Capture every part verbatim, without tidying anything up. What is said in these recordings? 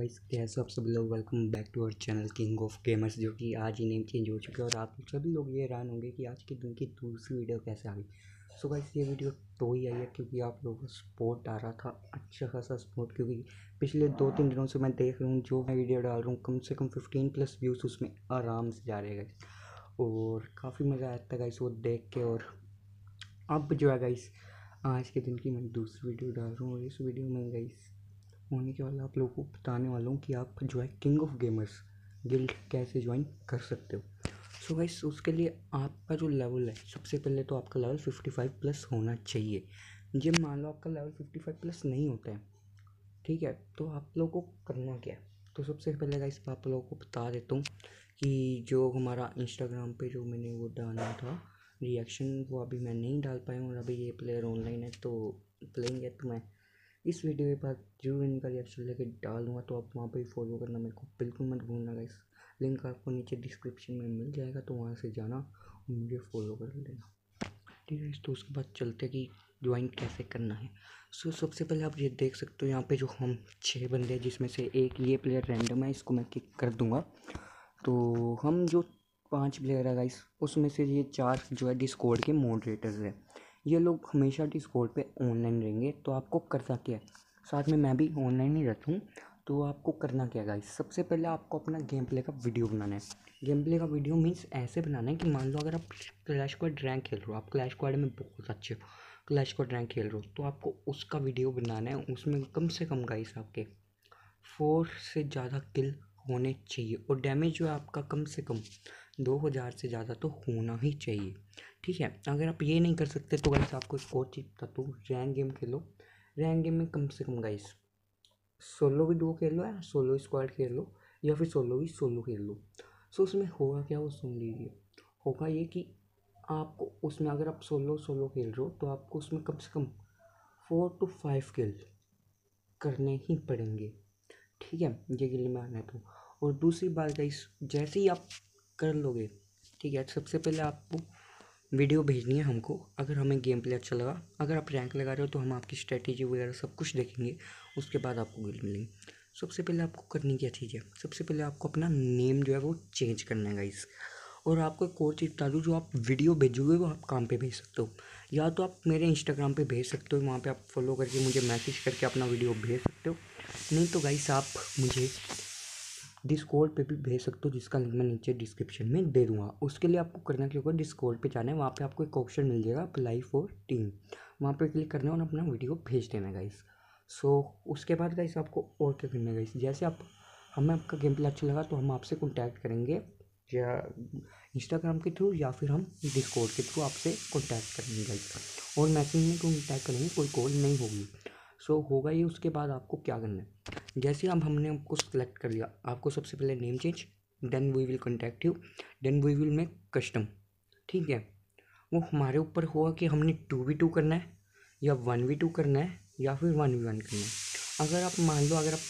Guys, कैसे हो आप सभी लोग। Welcome back to our channel King of Gamers, जो कि आज ही नेम चेंज हो चुका है। और आप सभी लोग ये हैरान होंगे कि आज के दिन की दूसरी वीडियो कैसे आ गई। सो गाइस, ये वीडियो तो ही आई है क्योंकि आप लोगों को सपोर्ट आ रहा था, अच्छा खासा सपोर्ट। क्योंकि पिछले दो तीन दिनों से मैं देख रहा हूँ, जो मैं वीडियो डाल रहा हूँ कम से कम फिफ्टीन प्लस व्यूज़ उसमें आराम से जा रहे हैं गाइस। और काफ़ी मज़ा आता है गाइस वो देख के। और अब जो है गाइस, आज के दिन की मैं दूसरी वीडियो डाल रहा हूँ। और इस वीडियो में गाइस होने के वाला आप लोगों को बताने वाला हूँ कि आप जो है किंग ऑफ गेमर्स गिल्ड कैसे ज्वाइन कर सकते हो। सो गाइस, उसके लिए आपका जो लेवल है, सबसे पहले तो आपका लेवल फिफ्टी फाइव प्लस होना चाहिए। जब मान लो आपका लेवल फिफ्टी फाइव प्लस नहीं होता है, ठीक है, तो आप लोगों को करना क्या है। तो सबसे पहले गाइस मैं आप लोगों को बता देता हूँ कि जो हमारा इंस्टाग्राम पे जो मैंने वो डाला था रिएक्शन, वो अभी मैं नहीं डाल पाया हूँ। और अभी ये प्लेयर ऑनलाइन है, तो प्लेइंग है, तो मैं इस वीडियो के बाद जरूर इनका रिएक्शन लेके डालूंगा। तो आप वहाँ पे फॉलो करना मेरे को बिल्कुल मत भूलना गाइस। लिंक आपको नीचे डिस्क्रिप्शन में मिल जाएगा, तो वहाँ से जाना और मुझे फॉलो कर लेना, ठीक है। तो उसके बाद चलते कि ज्वाइन कैसे करना है। सो सबसे पहले आप ये देख सकते हो यहाँ पे जो हम छः बंदे हैं, जिसमें से एक ये प्लेयर रैंडम है, इसको मैं किक कर दूँगा। तो हम जो पांच प्लेयर है गाइस, उसमें से ये चार जो है डिस्कॉर्ड के मॉडरेटर्स हैं। ये लोग हमेशा डिस्कॉर्ड पे ऑनलाइन रहेंगे। तो आपको करना क्या है, साथ में मैं भी ऑनलाइन ही रहता हूँ। तो आपको करना क्या है गाइस, सबसे पहले आपको अपना गेम प्ले का वीडियो बनाना है। गेम प्ले का वीडियो मीन्स ऐसे बनाना है कि मान लो अगर आप क्लैश स्क्वाड रैंक खेल रहे हो, आप क्लैश स्क्वाड में बहुत अच्छे हो, क्लैश स्क्वाड रैंक खेल रहे हो, तो आपको उसका वीडियो बनाना है। उसमें कम से कम गाइस आपके फोर से ज़्यादा किल होने चाहिए, और डैमेज जो है आपका कम से कम दो हज़ार से ज़्यादा तो होना ही चाहिए, ठीक है। अगर आप ये नहीं कर सकते तो गाइस आपको एक और चीज़ बता दूँ, रैंक गेम खेलो। रैंक गेम में कम से कम गाइस सोलो भी डुओ खेल लो, या सोलो स्क्वाड खेल लो, या फिर सोलो भी सोलो खेल लो। सो उसमें होगा क्या, वो सुन लीजिए। होगा ये कि आपको उसमें अगर आप सोलो सोलो खेल रहे हो, तो आपको उसमें कम से कम फोर टू फाइव किल करने ही पड़ेंगे, ठीक है, ये गिल्ली में आना है तो। और दूसरी बात गाइस, जैसे ही आप कर लोगे, ठीक है, सबसे पहले आपको वीडियो भेजनी है हमको। अगर हमें गेम प्ले अच्छा लगा, अगर आप रैंक लगा रहे हो, तो हम आपकी स्ट्रेटेजी वगैरह सब कुछ देखेंगे। उसके बाद आपको गिल्ड मिलेंगे। सबसे पहले आपको करनी क्या चीज़ है, सबसे पहले आपको अपना नेम जो है वो चेंज करना है गाइस। और आपको एक और चीज़ बता दूँ, जो आप वीडियो भेजोगे वो आप काम पे भेज सकते हो। या तो आप मेरे इंस्टाग्राम पे भेज सकते हो, वहाँ पे आप फॉलो करके मुझे मैसेज करके अपना वीडियो भेज सकते हो। नहीं तो गाइस आप मुझे डिस्कॉर्ड पे भी भेज सकते हो, जिसका लिंक मैं नीचे डिस्क्रिप्शन में दे दूँगा। उसके लिए आपको करना क्या होगा, डिस्कॉर्ड पे जाना है, वहाँ पे आपको एक ऑप्शन मिल जाएगा अप्लाई फॉर टीम, वहाँ पे क्लिक करना है और अपना वीडियो भेज देना है गाइस। सो उसके बाद गाइस आपको और क्या करना है गाइस, जैसे आप हमें आपका गेम प्ले अच्छा लगा तो हम आपसे कॉन्टैक्ट करेंगे, या इंस्टाग्राम के थ्रू या फिर हम डिस्कॉर्ड के थ्रू आपसे कॉन्टैक्ट करेंगे गाइस। और मैसेज में कॉन्टैक्ट करेंगे, कोई कॉल नहीं होगी। सो होगा ये। उसके बाद आपको क्या करना है, जैसे अब हमने आपको सेलेक्ट कर लिया, आपको सबसे पहले name change, then we will contact you, then we will make custom, ठीक है। वो हमारे ऊपर होगा कि हमने टू वी टू करना है, या वन वी टू करना है, या फिर वन वी वन करना है। अगर आप मान लो, अगर आप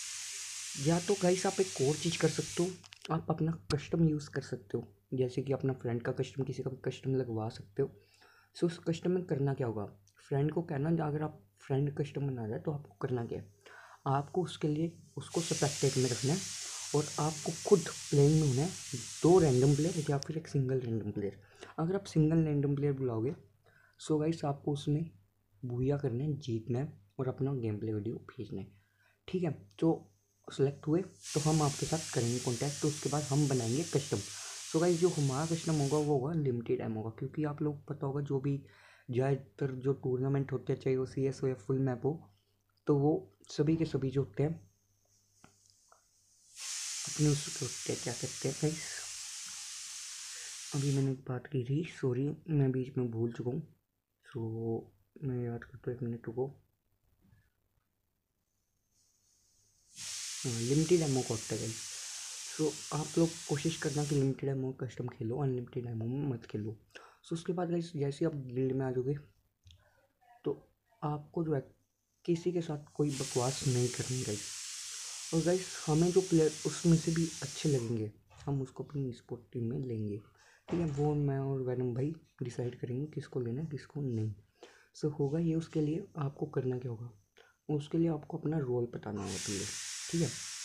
या तो गाइस आप एक और चीज़ कर सकते हो, आप अपना कस्टम यूज़ कर सकते हो। जैसे कि अपना फ्रेंड का कस्टम, किसी का भी कस्टम लगवा सकते हो। सो उस कस्टम में करना क्या होगा, फ्रेंड को कहना, अगर आप फ्रेंड कस्टम बना रहे हैं तो आपको करना क्या है, आपको उसके लिए उसको स्पेक्टेट में रखना है, और आपको खुद प्लेइंग में होना है, दो रैंडम प्लेयर या फिर एक सिंगल रैंडम प्लेयर। अगर आप सिंगल रैंडम प्लेयर बुलाओगे, सो गाइस आपको उसमें भूया करना है, जीतना है, और अपना गेम प्ले वीडियो भेजना है, ठीक है। तो सेलेक्ट हुए तो हम आपके साथ करेंगे कॉन्टैक्ट, तो उसके बाद हम बनाएंगे कस्टम। सो गाइस, जो हमारा कस्टम होगा वो होगा लिमिटेड टाइम होगा, क्योंकि आप लोग पता होगा जो भी ज़्यादातर जो टूर्नामेंट होते हैं, चाहे वो सी एस हो या फुल मैप हो, तो वो सभी के सभी जो होते हैं अपने उसके होते हैं, क्या कहते हैं गाइस, अभी मैंने एक बात की थी, सॉरी मैं बीच में भूल चुका हूँ। सो मैं याद करता हूँ, एक मिनट रुको। लिमिटेड एमओ का होता है गाइस। सो आप लोग कोशिश करना कि लिमिटेड एमओ कस्टम खेलो, अनलिमिटेड एमओ में मत खेलो। सो उसके बाद गाइस, जैसे आप गिल्ड में आ जाओगे, तो आपको जो है किसी के साथ कोई बकवास नहीं करनी गाइस। और गाइस, हमें जो प्लेयर उसमें से भी अच्छे लगेंगे, हम उसको अपनी स्पोर्ट टीम में लेंगे, ठीक है। वो मैं और वैनम भाई डिसाइड करेंगे किसको लेना है किसको नहीं। सो होगा ये। उसके लिए आपको करना क्या होगा, उसके लिए आपको अपना रोल बताना होगा पहले, ठीक है।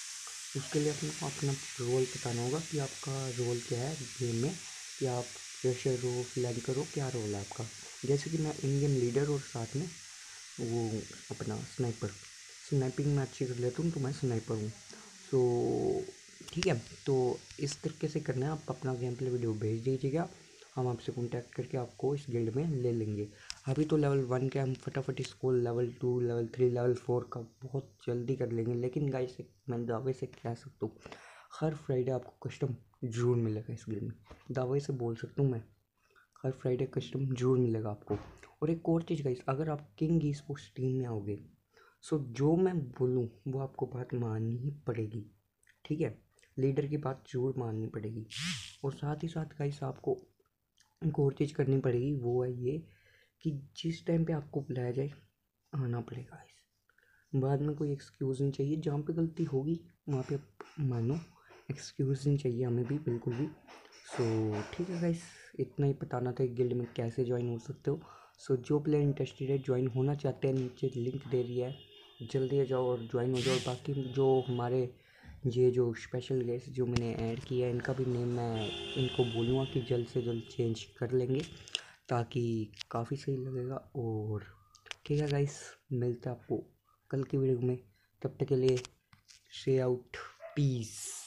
उसके लिए अपने को अपना रोल बताना होगा कि आपका रोल क्या है गेम में, कि आप फ्रेशर हो, फ्लैंकर हो, क्या रोल है आपका। जैसे कि मैं इन गेम लीडर और साथ में वो अपना स्नाइपर, स्नाइपिंग मैं अच्छी कर लेता हूँ तो मैं स्नाइपर हूँ। सो ठीक है, तो इस तरीके से करना है। आप अपना गेम प्ले वीडियो भेज दीजिएगा, हम आपसे कॉन्टैक्ट करके आपको इस गिल्ड में ले लेंगे। अभी तो लेवल वन के हम फटाफट इसको level two, level three, level four का बहुत जल्दी कर लेंगे। लेकिन गाइस मैं दावे से कह सकता हूँ हर फ्राइडे आपको कस्टम जरूर मिलेगा इस गेम में, दावे से बोल सकता हूँ मैं, हर फ्राइडे कस्टम जरूर मिलेगा आपको। और एक और चीज़ गाइस, अगर आप किंग ई स्पोर्ट्स टीम में आओगे सो जो मैं बोलूँ वो आपको बात माननी ही पड़ेगी, ठीक है। लीडर की बात जरूर माननी पड़ेगी। और साथ ही साथ गाइस आपको एक और चीज़ करनी पड़ेगी, वो है ये कि जिस टाइम पे आपको बुलाया जाए आना पड़ेगा गाइस। बाद में कोई एक्सक्यूज़ नहीं चाहिए, जहाँ पे गलती होगी वहाँ पे मानो, एक्सक्यूज़ नहीं चाहिए हमें भी बिल्कुल भी। सो ठीक है गाइस, इतना ही बताना था गिल्ड में कैसे ज्वाइन हो सकते हो। सो जो प्लेयर इंटरेस्टेड है, ज्वाइन होना चाहते हैं, नीचे लिंक दे दिया है, जल्दी आ जाओ और ज्वाइन हो जाओ। बाकी जो हमारे ये जो स्पेशल गेस्ट जो मैंने ऐड किया है इनका भी नेम मैं इनको बोलूँगा कि जल्द से जल्द चेंज कर लेंगे, ताकि काफ़ी सही लगेगा। और ठीक है गाइस, मिलते हैं आपको कल की वीडियो में, तब तक के लिए से आउट, पीस।